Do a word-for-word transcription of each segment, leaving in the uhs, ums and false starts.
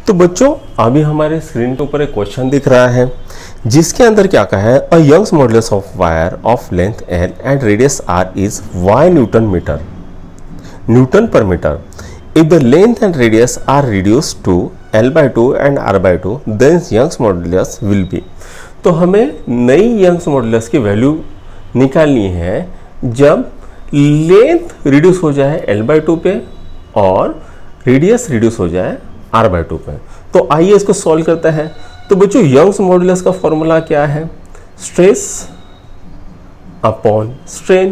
तो बच्चों अभी हमारे स्क्रीन के ऊपर एक क्वेश्चन दिख रहा है जिसके अंदर क्या कहा है, a Young's modulus of wire of length L and radius R is Y newton metre newton per metre. If the length and radius are reduced to L by two and R by two then Young's modulus will be. तो हमें नई Young's modulus की value निकालनी है जब length reduce हो जाए L by to पे और रेडियस रिड्यूस हो जाए आर बाई टू पे। तो आइए इसको सॉल्व करते हैं। तो बच्चों यंग्स मॉडुलस का फॉर्मूला क्या है, स्ट्रेस अपॉन स्ट्रेन।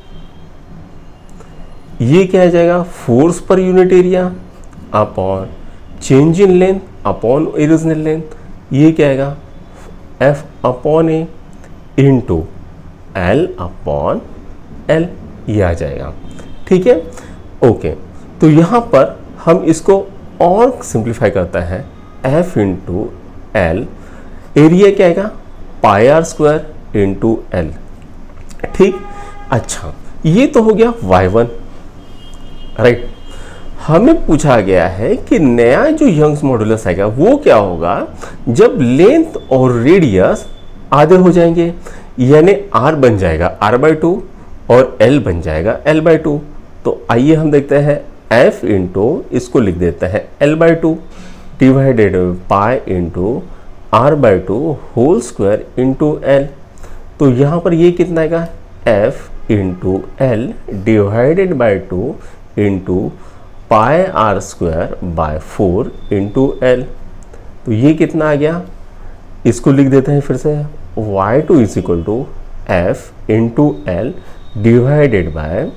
ये क्या आ जाएगा, force per unit area upon change in length upon original length. ये क्या आएगा, F upon A into L upon L, ये आ जाएगा। ठीक है, ओके। तो यहाँ पर हम इसको और सिंप्लीफाई करता है, एफ इंटू एल, एरिया क्या आएगा, pi R square into L. ठीक, अच्छा ये तो हो गया वाई वन, राइट। हमें पूछा गया है कि नया जो यंग्स मॉडुलस आएगा वो क्या होगा जब लेंथ और रेडियस आधे हो जाएंगे, यानी आर बन जाएगा आर बाई टू और एल बन जाएगा एल बाई टू। तो आइए हम देखते हैं, एफ इंटू इसको लिख देते हैं L by two divided pi into R by two whole square into L. तो यहाँ पर ये कितना आएगा, F into L divided by two into pi R square by four into L. तो ये कितना आ गया, इसको लिख देते हैं फिर से, Y two is equal to F into L divided by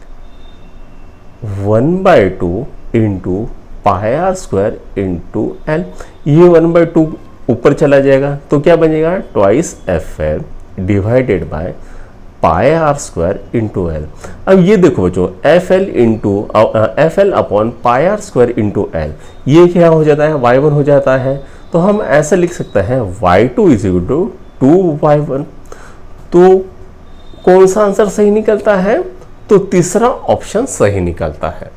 one by two into pi R square into L. ये वन बाई टू ऊपर चला जाएगा तो क्या बनेगा, twice F L divided by pi R square into L. अब ये देखो बच्चों, F L into F L upon pi R square into L, ये क्या हो जाता है, वाई वन हो जाता है। तो हम ऐसा लिख सकते हैं, Y two is equal to two Y one. तो कौन सा आंसर सही निकलता है, तो तीसरा ऑप्शन सही निकलता है।